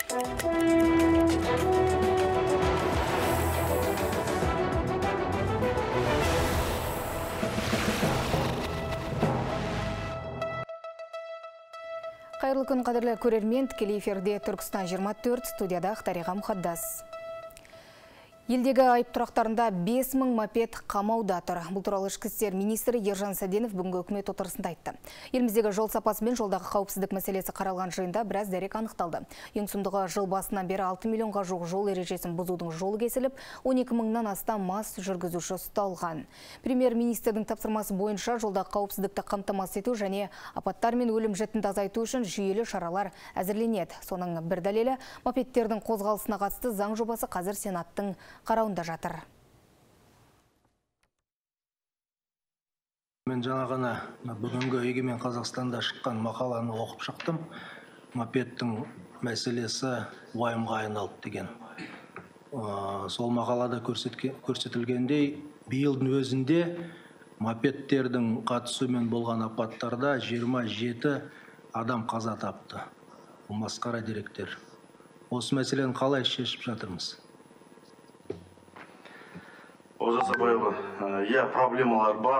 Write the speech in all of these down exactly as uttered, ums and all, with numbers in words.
Қайырлы күн, қадірлі көрермен, тікелей эфирде Түркістан жиырма төрт, студияда Ақтариға Мұқаддас. Елдегі айып тұрақтарында бес мың мопед қамауда тұр. Бұл туралы ішкі істер министрі Ержан Сәденов бүгінгі үкімет отырысында айтты. Еліміздегі жол сапасы мен жолдағы қауіпсіздік мәселесі қаралған жиында біраз дерек анықталды. Ең сұмдығы жыл басынан бері алты миллионға жуық жол ережесін бұзудың жолы кесіліп, он екі мыңнан астам мас жүргізуші ұсталған. Премьер-министрдің тапсырмасы бойынша жолдағы қауіпсіздікті қамтамасыз ету және апаттар мен өлім жітімді азайту үшін жүйелі шаралар әзірленеді. Соның бір дәлелі мопедтердің қозғалысына қатысты заң жобасы қазір Сенаттың қарауында жатыр. Мен жаңа ғана бүгінгі Егемен Қазақстанда шыққан мақаланы оқып шықтым. Мопедтің мәселесі уайымға айналды деген. Сол мақалада көрсетілгендей, биылдың өзінде мопедтердің қатысуымен болған апаттарда жиырма жеті адам қаза тапты. Бұл масқара деректер. Осы мәселені қалай шешіп жатырмыз? Олжас Абайұлы, иә, проблемалар бар.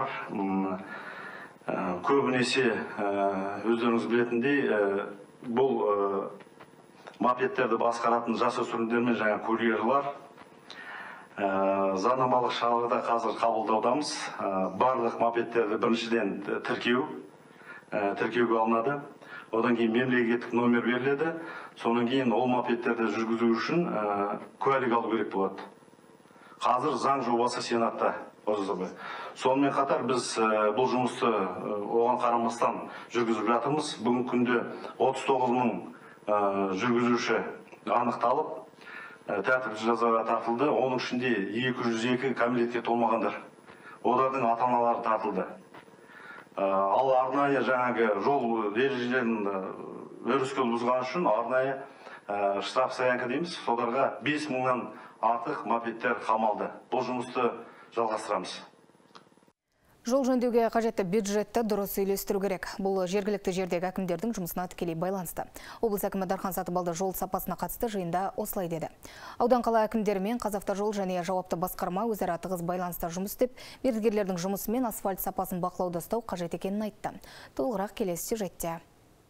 Көбінесе өздеріңіз білетіндей, бұл мопедтерді басқаратын жасөспірімдер мен жаңа курьерлар заңнамалық шараларды қазір қабылдаудамыз. Барлық мопедтерді біріншіден тіркеу, тіркеуге алынады. Одан кейін мемлекеттік номер беріледі. Содан кейін ол мопедтерді жүргізу үшін куәлік алу керек болады. Қазір заң жобасы Сенатта. Сонымен қатар біз бұл жұмысты оған қарамастан жүргізіп жатырмыз. Бүгінгі күнде отыз тоғыз мың жүргізуші анықталып, тәртіптік жазаға тартылды. Оның ішінде екі жүз екі кәмелетке толмағандар. Олардың ата-аналары тартылды. Ал арнайы жаңағы жол ережелерін өрескел бұзған үшін арнайы штраф стоянка дейміз. Соларға бес мыңнан артық мопедтер қамалды. Бұл жұмысты жалғастырамыз. Жол жөндеуге қажетті бюджетті дұрыс үйлестіру керек. Бұл жергілікті жердегі әкімдердің жұмысына тікелей байланысты. Облыс әкімі Дархан Сатыбалды жол сапасына қатысты жиында осылай деді. Аудан қала әкімдері мен Қазавтожол және жауапты басқарма өзара тығыз байланыста жұмыс істеп, мердігерлердің жұмысы мен асфальт сапасын бақылауда ұстау қажет екенін айтты. Толығырақ келесі сюжетте.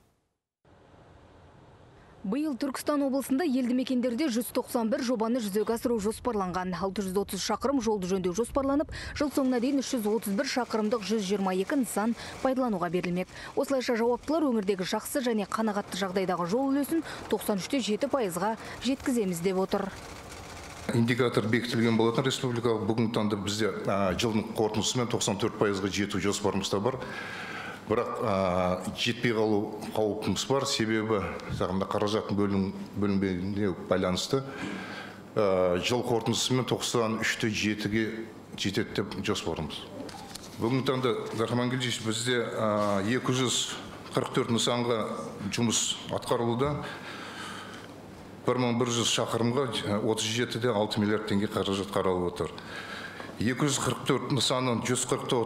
Биыл Түркістан облысында елді мекендерде жүз тоқсан бір жобаны жүзеге асыру жоспарланған. алты жүз отыз шақырым жолды жөндеу жоспарланып, жыл соңына дейін үш жүз отыз бір шақырымдық жүз жиырма екі нысан пайдалануға берілмек. Осылайша жауаптылар өңірдегі жақсы және қанағатты жағдайдағы жол үлесін тоқсан үш те жеті пайызға жеткіземіз деп отыр. Индикатор бекітілген болатын республикалық. Бүгінгі таңда бізде жылдың қорытындысымен тоқсан төрт пайызға жету жоспарымызда бар. Бірақ жетпей қалу қауіпіміз бар, себебі қаражаттың бөлінбеуіне байланысты жыл қорытындысымен тоқсан үш те жетіге жетеді деп жоспарымыз. Бүгінгі таңда, Дархан Гелдиевич, бізде екі жүз қырық төрт нысанға жұмыс атқарылуда. бір мың бір жүз шақырымға отыз жеті де алты миллиард теңге қаражат қаралып отыр. екі жүз қырық төрт нысанның жүз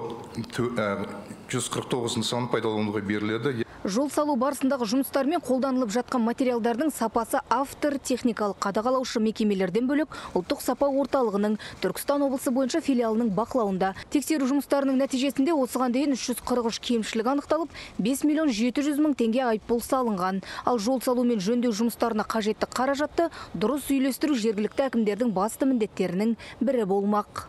қырық тоғыз нысаны пайдалануға беріледі. Жол салу барысындағы жұмыстармен қолданылып жатқан материалдардың сапасы автор техникалық қадағалаушы мекемелерден бөлек ұлттық сапа орталығының Түркістан облысы бойынша филиалының бақылауында. Тексеру жұмыстарының нәтижесінде осыған дейін үш жүз қырық үш кемшілік анықталып, бес миллион жеті жүз мың теңге айыппұл салынған. Ал жол салу мен жөндеу жұмыстарына қажетті қаражатты дұрыс үйлестіру жергілікті әкімдердің басты міндеттерінің бірі болмақ.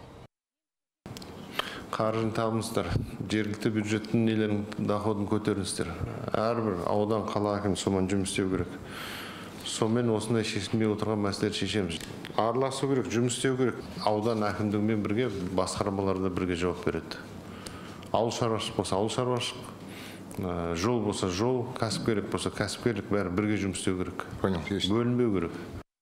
Қаржын табыңыздар, жергілікті бюджеттің нелерін доходын көтеріңіздер. Әрбір аудан қала әкімі соған жұмыс істеу керек. Сонымен осындай шешілмей отырған мәселелер шешеміз. Араласу керек, жұмыс істеу керек. Аудан әкімдігімен бірге басқармалар да бірге жауап береді. Ауыл шаруашылық болса ауыл шаруашылық, жол болса жол, кәсіпкерлік болса кәсіпкерлік, бәрі бірге жұмыс істеу керек. Бөлінбеу керек.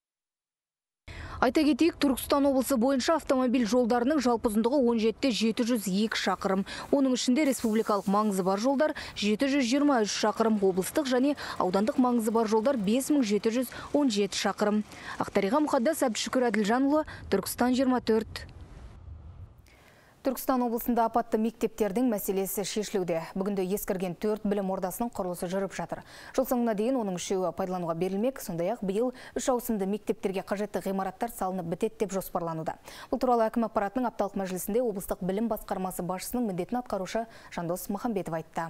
Айта кетейік, Түркістан облысы бойынша автомобиль жолдарының жалпы ұзындығы он жеті де жеті жүз екі шақырым. Оның ішінде республикалық маңызы бар жолдар жеті жүз жиырма үш шақырым, облыстық және аудандық маңызы бар жолдар бес мың жеті жүз он жеті шақырым. Ақтариға Мұқаддас, Әбдішүкір Әділжанұлы, Түркістан жиырма төрт. Түркістан облысында апатты мектептердің мәселесі шешілуде. Бүгінде ескірген төрт білім ордасының құрылысы жүріп жатыр. Жыл соңына дейін оның үшеуі пайдалануға берілмек, сондай-ақ биыл үш ауысымды мектептерге қажетті ғимараттар салынып бітеді деп жоспарлануда. Бұл туралы әкім аппаратының апталық мәжілісінде облыстық білім басқармасы басшысының міндетін атқарушы Жандос Махамбетов айтты.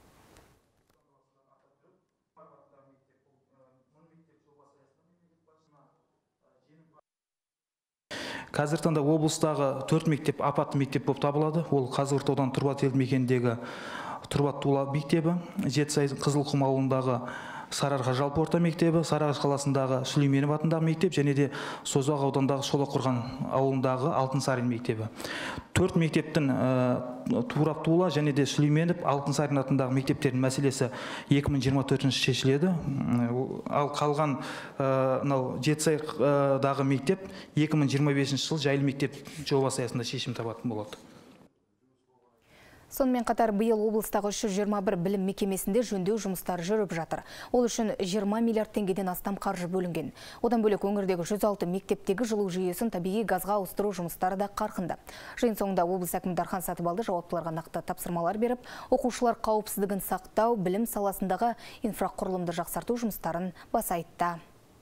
Қазіргі таңда облыстағы төрт мектеп апатты мектеп болып табылады. Ол Қазығұрттаудан Тұрбат елді мекеніндегі Тұрбат Тула мектебі, Жетісай Қызылқұм ауылындағы Сарыарқа жалпы орта мектебі, Сарыағаш қаласындағы Сүлейменов атындағы мектеп және де Созақ аудандағы Шолаққорған ауылындағы Алтынсарин мектебі. Төрт мектептің Турап Тула және де Сүлейменов Алтынсарин атындағы мектептердің мәселесі екі мың жиырма төртінші шешіледі. Ал қалған Жетісайдағы мектеп екі мың жиырма бесінші жыл жайлы мектеп жобасы аясында шешім табатын болады. Сонымен қатар биыл облыстағы үш жүз жиырма бір білім мекемесінде жөндеу жұмыстары жүріп жатыр. Ол үшін жиырма миллиард теңгеден астам қаржы бөлінген. Одан бөлек өңірдегі жүз алты мектептегі жылу жүйесін табиғи газға ауыстыру жұмыстары да қарқынды. Жиын соңында облыс әкімі Дархан Сатыбалды жауаптыларға нақты тапсырмалар беріп, оқушылар қауіпсіздігін сақтау, білім саласындағы инфрақұрылымды жақсарту жұмыстарын баса айтты.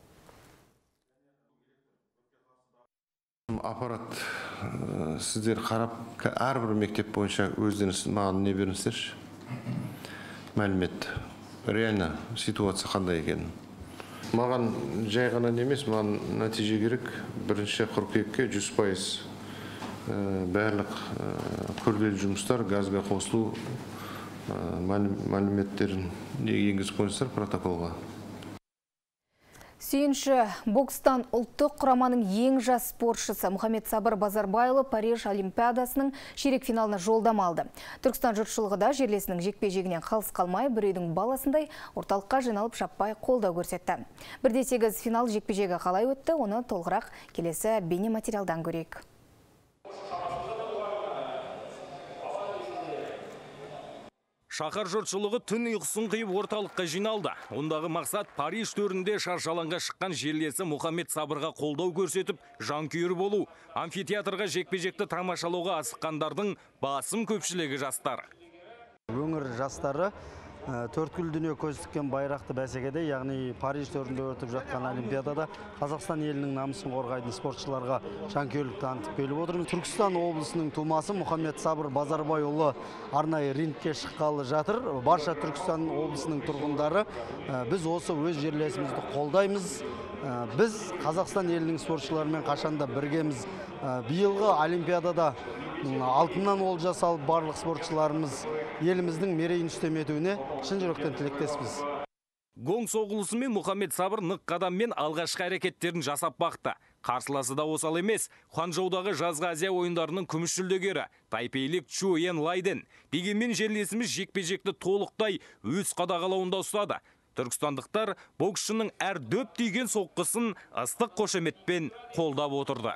Аппарат сіздер қарап, әрбір мектеп бойынша өздеріңіз маған не беріңіздерші? Мәлімет. Реально ситуация қандай екен? Маған жай ғана емес, маған нәтиже керек. Бірінші қыркүйекке жүз пайыз барлық күрделі жұмыстар газға қосылу мәліметтерін енгізіп қойыңыздар протоколға. Сүйінші, бокстан ұлттық құраманың ең жас спортшысы Мұхаммед Сабыр Базарбайұлы Париж Олимпиадасының ширек финалына жолдама алды. Түркістан жұртшылығы да жерлесінің жекпе-жегінен қалыс қалмай, бір үйдің баласындай орталыққа жиналып жаппай қолдау көрсетті. Бірде сегіз финал жекпе-жегі қалай өтті, оны толығырақ келесі бейне материалдан көрейік. Шақар жұртшылығы түн ұйқысын қиып орталыққа жиналды. Ондағы мақсат Париж төрінде шаршалаңға шыққан жерлесі Мұхаммед Сабырға қолдау көрсетіп, жанкүйер болу. Амфитеатрға жекпе-жекті тамашалауға асыққандардың басым көпшілігі жастар. Өңір жастары төрткүл дүние көз тіккен байрақты бәсекеде, яғни Париж төрінде өтіп жатқан Олимпиадада Қазақстан елінің намысын қорғайтын спортшыларға жанкүйерлік танытып келіп отырмыз. Түркістан облысының тумасы Мұхаммед Сабыр Базарбайұлы арнайы рингке шыққалы жатыр. Барша Түркістан облысының тұрғындары, біз осы өз жерлесімізді қолдаймыз. Біз Қазақстан елінің спортшыларымен қашанда біргеміз. Биылғы Олимпиадада алтыннан олжа салып барлық спортшыларымыз еліміздің мерейін үстем етуіне шын жүректен тілектеспіз. Гонг соғылысымен Мұхаммед Сабыр нық қадаммен алғашқы әрекеттерін жасап бақты. Қарсыласы да осал емес. Ханчжоудағы жазғы Азия ойындарының күміс жүлдегері тайпейлік Чу Ен Лайден. Дегенмен жерлесіміз жекпе-жекті толықтай өз қадағалауында ұстады. Түркістандықтар боксшының әр дөп тиген соққысын ыстық қошеметпен қолдап отырды.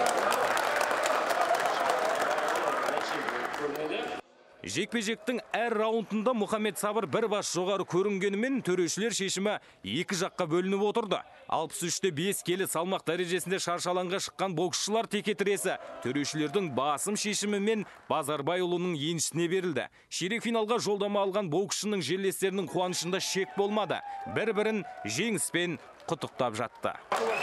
Жекпе-жектің әр раундында Мұхаммед Сабыр бір бас жоғары көрінгенімен төрешілер шешімі екі жаққа бөлініп отырды. алпыс үште бес келі салмақ дәрежесінде шаршалаңға шыққан боксшылар текетіресі төрешілердің басым шешімімен Базарбайұлының еншісіне берілді. Ширек финалға жолдама алған боксшының жерлестерінің қуанышында шек болмады. Бір-бірін жеңіспен құттықтап жатты.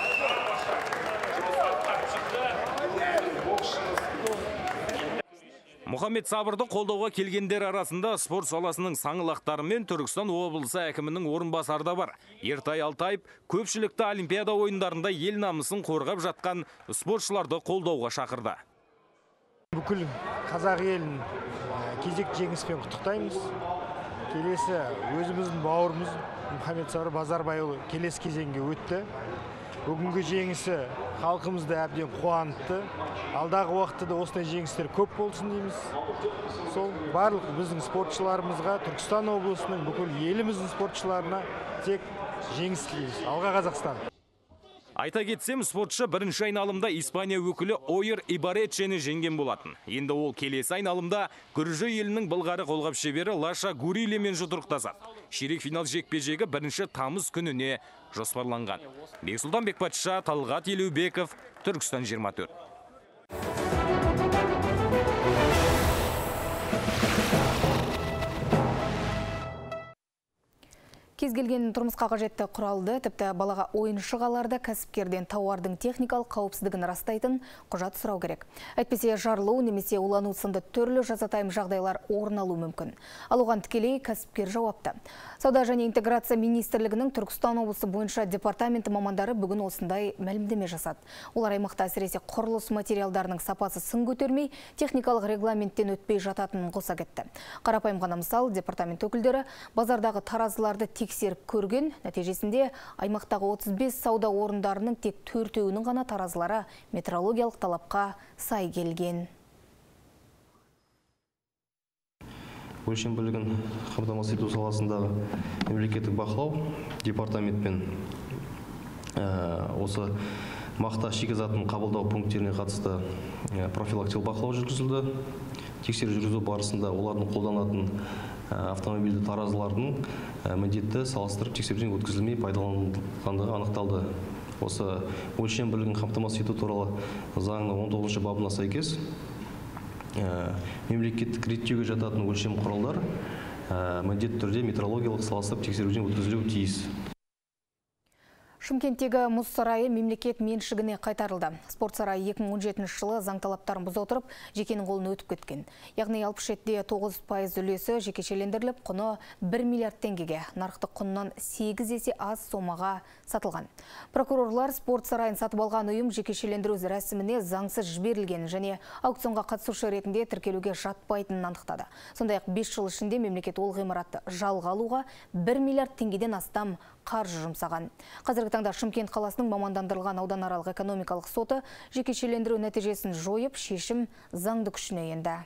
Мұхаммед Сабырды қолдауға келгендер арасында спорт саласының саңылақтары мен Түркістан облысы әкімінің орынбасары бар. Ертай Алтаев көпшілікті Олимпиада ойындарында ел намысын қорғап жатқан спортшыларды қолдауға шақырды. Бүкіл қазақ елін кезек жеңіспен құттықтаймыз. Келесі өзіміздің бауырымыз Мұхаммед Сабыр Базарбайұлы келесі кезеңге өтті. Бүгінгі жеңісі халқымызды әбден қуантты. Алдағы уақытта да осындай жеңістер көп болсын дейміз. Сол барлық біздің спортшыларымызға, Түркістан облысының бүкіл еліміздің спортшыларына тек жеңіс тілейміз. Алға Қазақстан! Айта кетсем, спортшы бірінші айналымда Испания өкілі Ойыр Ибаретшені жеңген болатын. Енді ол келесі айналымда Күржі елінің былғары қолғап шебері Лаша Гурилемен жұдырықтасады. Ширек финал жекпе-жегі бірінші тамыз күніне жоспарланған. Бексұлтан Бекбатша, Талғат Елеубеков, Түркістан жиырма төрт. Кез келген тұрмысқа қажетті құралды, тіпті балаға ойыншық аларда кәсіпкерден тауардың техникалық қауіпсіздігін растайтын құжат сұрау керек. Әйтпесе жарылу немесе улану сынды түрлі жазатайым жағдайлар орын алуы мүмкін. Ал оған тікелей кәсіпкер жауапты. Сауда және интеграция министрлігінің Түркістан облысы бойынша департаменті мамандары бүгін осындай мәлімдеме жасады. Олар аймақта әсіресе құрылыс материалдарының сапасы сын көтермей, техникалық регламенттен өтпей жататынын қоса кетті. Қарапайым ғана мысал, департамент өкілдері базардағы таразыларды тексеріп көрген, нәтижесінде аймақтағы отыз бес сауда орындарының тек төртеуінің ғана таразылары метрологиялық талапқа сай келген. Өлшем бөлігін қамтамасыз ету саласындағы мемлекеттік бақылау департаментпен осы мақта шикізатын қабылдау пункттеріне қатысты профилактикалық бақылау жүргізілді. Тексеру жүргізу барысында олардың қолданатын автомобильді таразылардың міндетті салыстырып тексеруден өткізілмей пайдаланылғандығы анықталды. Осы өлшем бөлігін қамтамасыз ету туралы заңның он тоғызыншы бабына сәйкес мемлекеттік реттеуге жататын өлшем құралдар міндетті түрде метрологиялық салыстырып тексеруден өткізілуі тиіс. Шымкенттегі мұз сарайы мемлекет меншігіне қайтарылды. Спорт сарайы екі мың он жетінші жылы заң талаптарын бұза отырып, жекенің қолына өтіп кеткен. Яғни алпыс жеті де тоғыз пайыз үлесі жекешелендіріліп, құны бір миллиард теңгеге, нарықтық құнынан сегіз есе аз сомаға сатылған. Прокурорлар спорт сарайын сатып алған ұйым жекешелендіру рәсіміне заңсыз жіберілген және аукционға қатысушы ретінде тіркелуге жатпайтынын анықтады. Сондай-ақ бес жыл ішінде мемлекет ол ғимаратты жалға алуға бір миллиард теңгеден астам қаржы жұмсаған. Қазіргі таңда Шымкент қаласының мамандандырылған ауданаралық экономикалық соты жекешелендіру нәтижесін жойып, шешім заңды күшіне енді.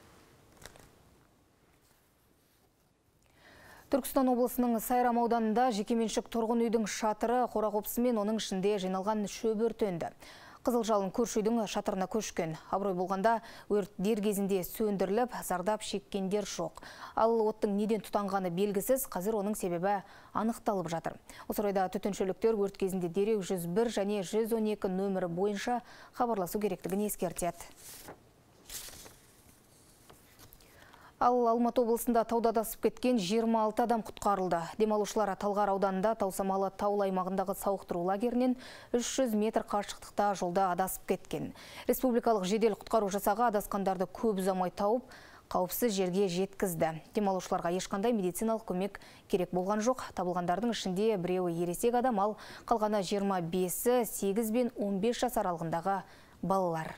Түркістан облысының Сайрам ауданында жекеменшік тұрғын үйдің шатыры қора-қопсы мен оның ішінде жиналған шөп өртенді. Қызыл жалын көрші үйдің шатырына көшкен. Абырой болғанда өрт дер кезінде сөндіріліп, зардап шеккендер жоқ. Ал оттың неден тұтанғаны белгісіз, қазір оның себебі анықталып жатыр. Осы орайда төтеншеліктер өрт кезінде дереу жүз бір және жүз он екі нөмірі бойынша хабарласу керектігін ескертеді. Ал Алматы облысында тауда адасып кеткен жиырма алты адам құтқарылды. Демалушылар Талғар ауданында Таусамалы таулы аймағындағы сауықтыру лагерінен үш жүз метр қашықтықта жолда адасып кеткен. Республикалық жедел құтқару жасағы адасқандарды көп ұзамай тауып, қауіпсіз жерге жеткізді. Демалушыларға ешқандай медициналық көмек керек болған жоқ. Табылғандардың ішінде біреуі ересек адам, ал қалғаны жиырма бесі сегіз бен он бес жас аралығындағы балалар.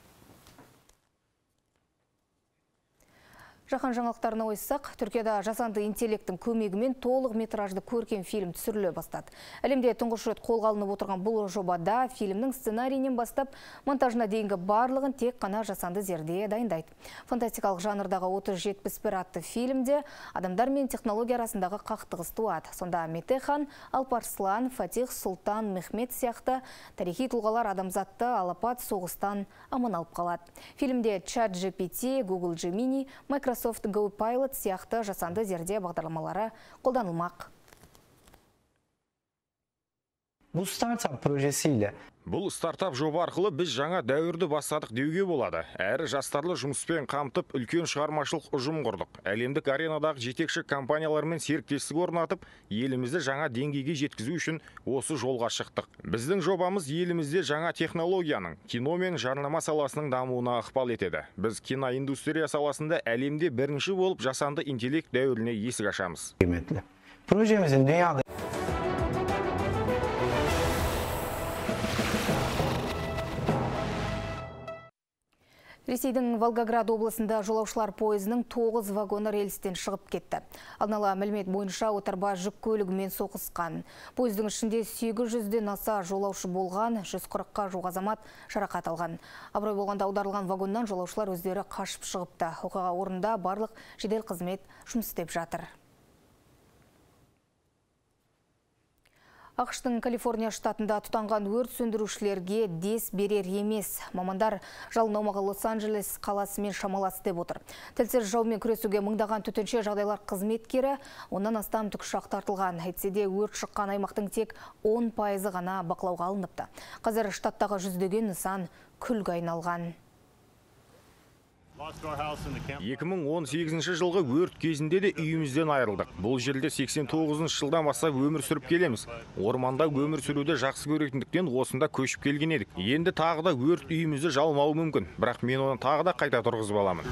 Жаһан жаңалықтарына ойыссақ, Түркияда жасанды интеллекттің көмегімен толық метражды көркем фильм түсіріле бастады. Әлемде тұңғыш рет қолға алынып отырған бұл жобада фильмнің сценарийінен бастап монтажына дейінгі барлығын тек қана жасанды зерде дайындайды. Фантастикалық жанрдағы отыз жетпіс бір атты фильмде адамдар мен технология арасындағы қақтығыс туады. Сонда Метехан, Алпарслан, Фатих, Султан, Мехмет сияқты тарихи тұлғалар адамзатты алапат соғыстан аман алып қалады. Фильмде чат джи пи ти, Google Gemini, Microsoft Go Pilot сияқты жасанды зерде бағдарламалары қолданылмақ. Bu стартап projesiyle Бұл стартап жоба арқылы біз жаңа дәуірді бастадық деуге болады. Әрі жастарлы жұмыспен қамтып, үлкен шығармашылық ұжым құрдық. Әлемдік аренадағы жетекші компаниялармен серіктестік орнатып, елімізді жаңа деңгейге жеткізу үшін осы жолға шықтық. Біздің жобамыз елімізде жаңа технологияның, кино мен жарнама саласының дамуына ықпал етеді. Біз киноиндустрия саласында әлемде бірінші болып жасанды интеллект дәуіріне есік ашамыз. Projemizin dünyada Ресейдің Волгоград облысында жолаушылар пойызының тоғыз вагоны рельстен шығып кетті. Алдын ала мәлімет бойынша отарба жүк көлігімен соқысқан. Пойыздың ішінде сегіз жүзден аса жолаушы болған, жүз қырыққа жуық азамат жарақат алған. Абырой болғанда аударылған вагоннан жолаушылар өздері қашып шығыпты. Оқиға орнында барлық жедел қызмет жұмыс істеп жатыр. ақш-тың Калифорния штатында тұтанған өрт сөндірушілерге дес берер емес. Мамандар жалын аумағы Лос-Анджелес қаласымен шамалас деп отыр. Тілсіз жаумен күресуге мыңдаған төтенше жағдайлар қызметкері, оннан астам тікұшақ тартылған. Әйтсе де өрт шыққан аймақтың тек он пайызы ғана бақылауға алыныпты. Қазір штаттағы жүздеген нысан күлге айналған. екі мың он сегізінші жылғы өрт кезінде де үйімізден айырылдық. Бұл жерде сексен тоғызыншы жылдан бастап өмір сүріп келеміз. Орманда өмір сүруді жақсы көретіндіктен осында көшіп келген едік. Енді тағы да өрт үйімізді жалмауы мүмкін, бірақ мен оны тағы да қайта тұрғызып аламын.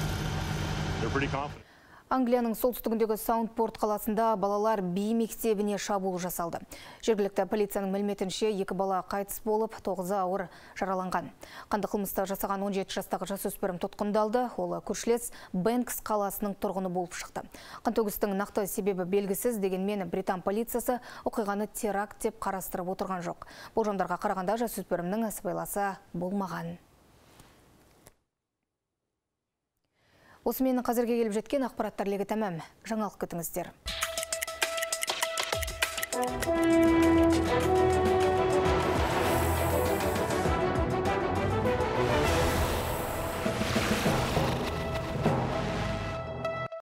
Англияның солтүстігіндегі Саундпорт қаласында балалар би мектебіне шабуыл жасалды. Жергілікті полицияның мәліметінше екі бала қайтыс болып, тоғызы ауыр жараланған. Қанды қылмысты жасаған он жеті жастағы жасөспірім тұтқындалды. Ол көршілес Бэнкс қаласының тұрғыны болып шықты. Қантөгістің нақты себебі белгісіз, дегенмен Британ полициясы оқиғаны теракт деп қарастырып отырған жоқ. Болжамдарға қарағанда жасөспірімнің сыбайласы болмаған. Осымен қазірге келіп жеткен ақпараттар легі тәмам. Жаңалық күтіңіздер.